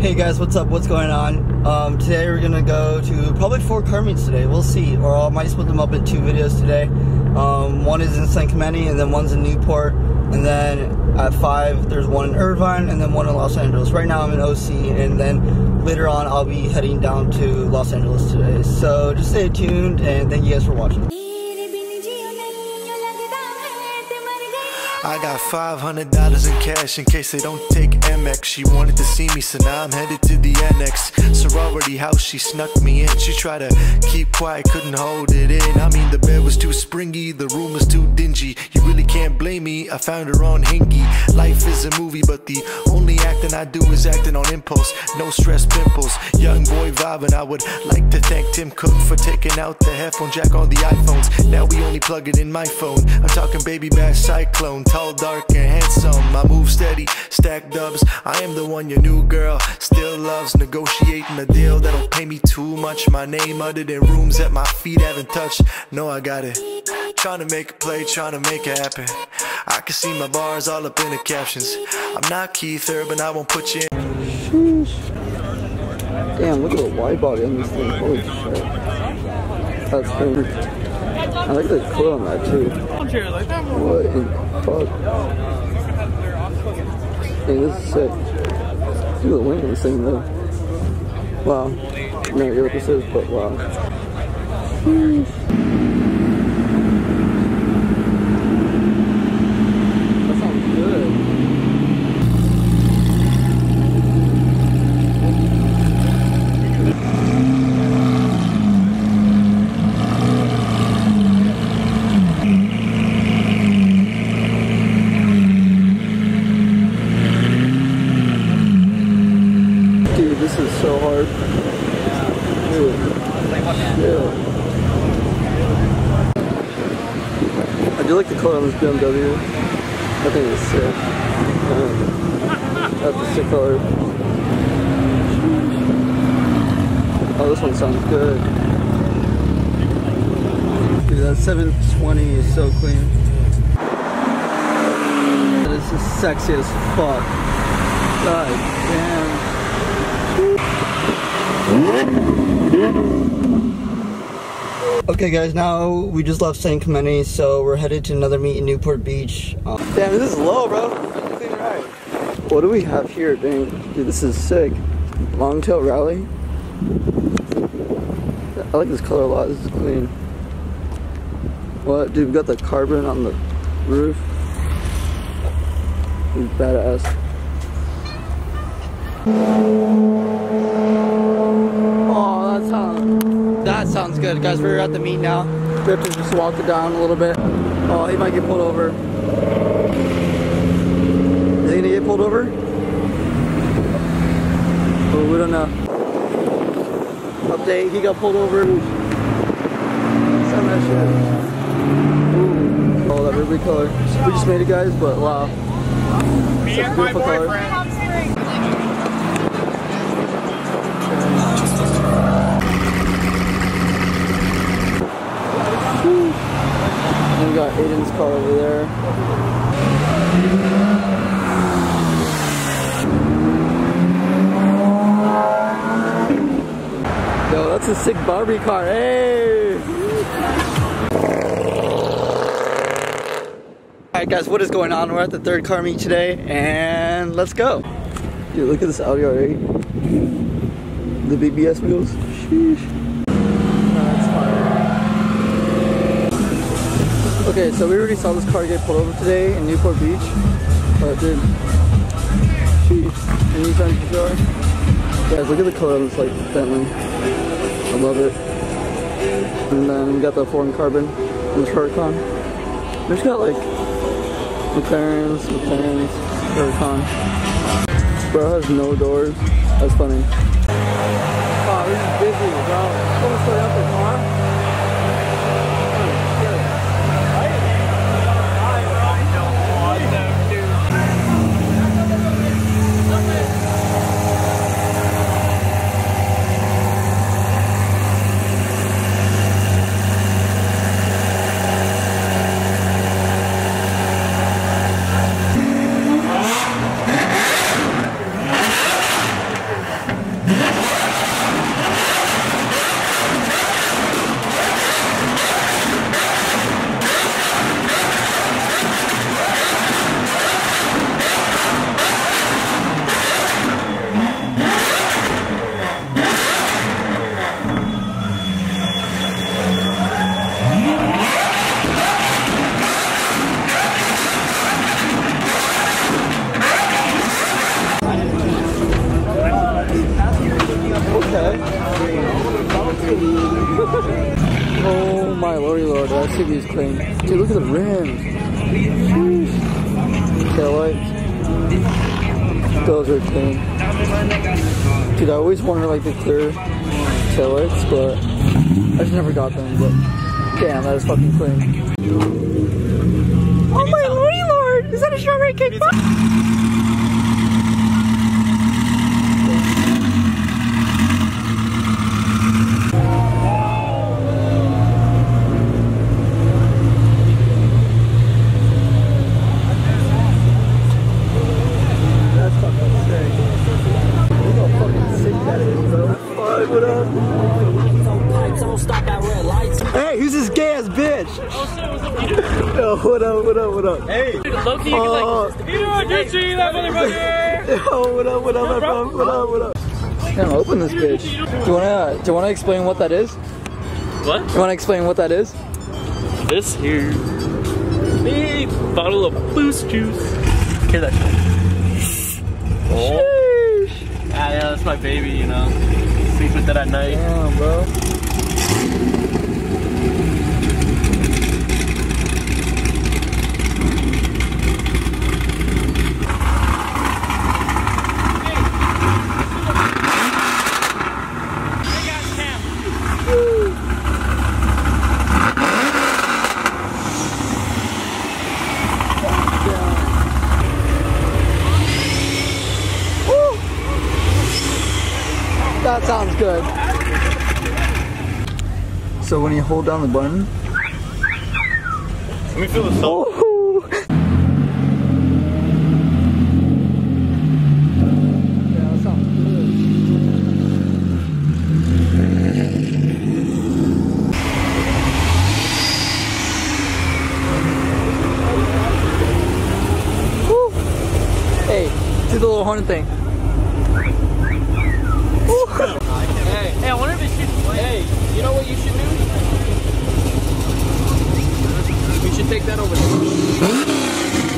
Hey guys, what's up? What's going on? Today we're gonna go to probably 4 car meets today. We'll see, or I might split them up in 2 videos today. One is in San Clemente, and then one's in Newport, and then at 5 there's one in Irvine, and then one in Los Angeles. Right now I'm in OC, and then later on I'll be heading down to Los Angeles today. So just stay tuned, and thank you guys for watching. I got $500 in cash in case they don't take MX. She wanted to see me, so now I'm headed to the annex. Sorority house, she snuck me in. She tried to keep quiet, couldn't hold it in. I mean, the bed was too springy, the room was too dingy. You really can't blame me, I found her on Hingy. Life is a movie, but the only acting I do is acting on impulse. No stress pimples, young boy vibing. I would like to thank Tim Cook for taking out the headphone jack on the iPhones. Now we only plug it in my phone. I'm talking Baby Bash Cyclone. Tall, dark, and handsome. I move steady, stack dubs. I am the one your new girl still loves. Negotiating a deal that'll pay me too much. My name uttered in rooms that my feet haven't touched. No, I got it. Trying to make a play, trying to make it happen. I can see my bars all up in the captions. I'm not Keith Urban, I won't put you in. Sheesh. Damn, look at the wide body on this thing. Holy shit. That's crazy. I like the coil on that too. What in the fuck? Hey, this is sick. Look at the wing on this thing though. Wow. No idea what this is, but wow. That sounds good. This is so hard. Dude. Yeah. I do like the color on this BMW. I think it's sick. That's a sick color. Oh, this one sounds good. Dude, that 720 is so clean. This is sexy as fuck. God damn. Okay guys, now we just left San Clemente, so we're headed to another meet in Newport Beach. Damn, this is low, bro. Clean ride. What do we have here, dang? Dude, this is sick. Longtail Rally. I like this color a lot. This is clean. What? Dude, we got the carbon on the roof. Dude, badass. That sounds good, guys. We're at the meet now. We have to just walk it down a little bit. Oh, he might get pulled over. Is he gonna get pulled over? Oh, we don't know. Update, he got pulled over. Send that shit. Ooh. Oh, that ruby color. We just made it, guys, but wow. Such a beautiful color. And we got Aiden's car over there. Yo, that's a sick Barbie car. Hey! Alright guys, what is going on? We're at the 3rd car meet today, and let's go. Dude, look at this Audi R8. The BBS wheels. Sheesh. Okay, so we already saw this car get pulled over today in Newport Beach, but dude, sheesh, anytime for sure. Guys, look at the color on this like Bentley. I love it. And then we got the foreign carbon and this Huracan. We just got like McLarens, Huracan. Bro has no doors. That's funny. Wow, this is busy, bro. Almost going out the car. Oh my lordy lord, that TV is clean. Dude, look at the rims. Taillights. Those are clean. Dude, I always wanted like the clear taillights, but I just never got them. But damn, that is fucking clean. Oh my lordy lord! Is that a strawberry cake box? Hey, who's this gay ass bitch? Oh shit, what's up, Peter? Yo, what up, what up, what up? Hey! Low-key, you can like, Peter, did you see that motherfucker? Yo, what up, what up, my friend? What up, what up? Damn, open this bitch. Do you wanna explain what that is? What? You wanna explain what that is? This here, big bottle of Boost juice. Hear that shit? Oh. Yeah, that's my baby, you know. Sleep with it at night. Damn, bro. That sounds good. So when you hold down the button, Let me feel the salt. yeah, that sounds good. Woo. Hey, do the little horn thing. Hey, I wonder if it should. Hey, you know what you should do? We should take that over there.